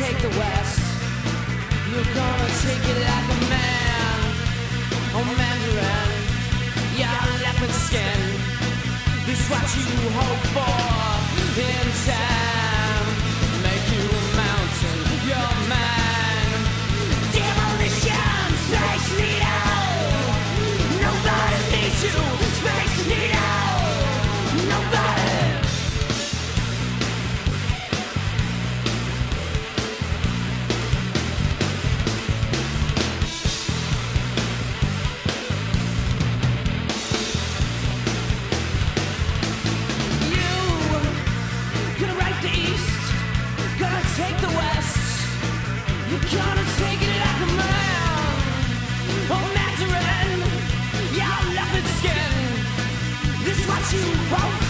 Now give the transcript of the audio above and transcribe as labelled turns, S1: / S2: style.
S1: take the West. You're gonna take it like a man. Oh, Mandarin, yeah, leopard skin. This what you hope for in time. Make you a mountain, your man. Demolition, Space Needle. Nobody needs you, Space Needle. Nobody. Take the West. You're gonna take it like a man. Oh, Mandarin, yeah, leopard skin. This is what you want.